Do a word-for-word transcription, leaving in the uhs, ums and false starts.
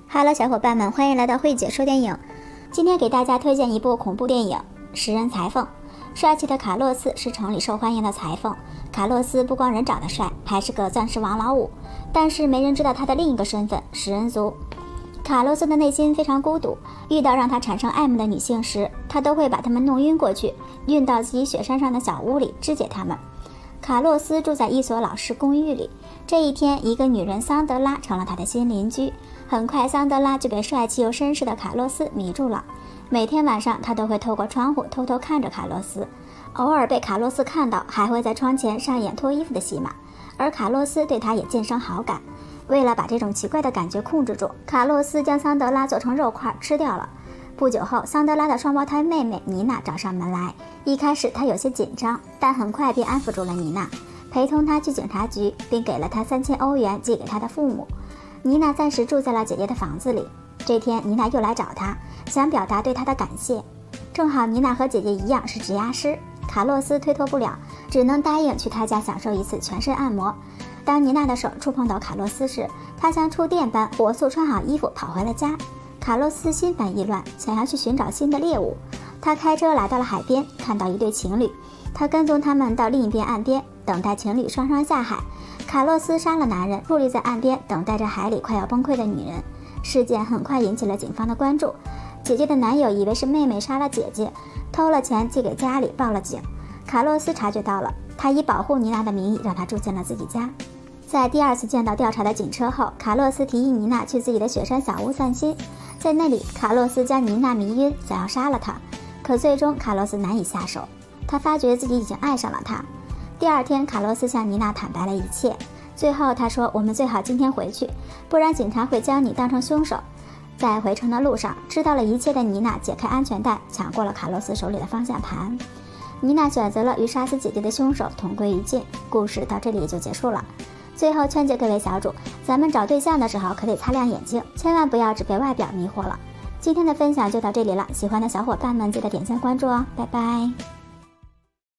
Hello， 小伙伴们，欢迎来到慧姐说电影。今天给大家推荐一部恐怖电影《食人裁缝》。帅气的卡洛斯是城里受欢迎的裁缝。卡洛斯不光人长得帅，还是个钻石王老五。但是没人知道他的另一个身份——食人族。卡洛斯的内心非常孤独，遇到让他产生爱慕的女性时，他都会把她们弄晕过去，运到自己雪山上的小屋里肢解她们。卡洛斯住在一所老式公寓里。这一天，一个女人桑德拉成了他的新邻居。很快，桑德拉就被帅气又绅士的卡洛斯迷住了。每天晚上，他都会透过窗户偷偷看着卡洛斯，偶尔被卡洛斯看到，还会在窗前上演脱衣服的戏码。而卡洛斯对他也渐生好感。为了把这种奇怪的感觉控制住，卡洛斯将桑德拉做成肉块吃掉了。不久后，桑德拉的双胞胎妹妹妮娜找上门来。一开始，她有些紧张，但很快便安抚住了妮娜，陪同她去警察局，并给了她三千欧元寄给她的父母。妮娜暂时住在了姐姐的房子里。这天，妮娜又来找她，想表达对她的感谢。正好妮娜和姐姐一样是指压师，卡洛斯推脱不了，只能答应去她家享受一次全身按摩。当妮娜的手触碰到卡洛斯时，他像触电般火速穿好衣服跑回了家。卡洛斯心烦意乱，想要去寻找新的猎物。他开车来到了海边，看到一对情侣，他跟踪他们到另一边岸边，等待情侣双双下海。卡洛斯杀了男人，矗立在岸边，等待着海里快要崩溃的女人。事件很快引起了警方的关注。姐姐的男友以为是妹妹杀了姐姐，偷了钱寄给家里，报了警。卡洛斯察觉到了，他以保护妮娜的名义让她住进了自己家。在第二次见到调查的警车后，卡洛斯提议妮娜去自己的雪山小屋散心。在那里，卡洛斯将妮娜迷晕，想要杀了她，可最终卡洛斯难以下手。他发觉自己已经爱上了她。第二天，卡洛斯向妮娜坦白了一切。最后他说，我们最好今天回去，不然警察会将你当成凶手。在回程的路上，知道了一切的妮娜解开安全带，抢过了卡洛斯手里的方向盘。妮娜选择了与杀死姐姐的凶手同归于尽。故事到这里也就结束了。最后劝诫各位小主，咱们找对象的时候可得擦亮眼睛，千万不要只被外表迷惑了。今天的分享就到这里了，喜欢的小伙伴们记得点赞关注哦，拜拜。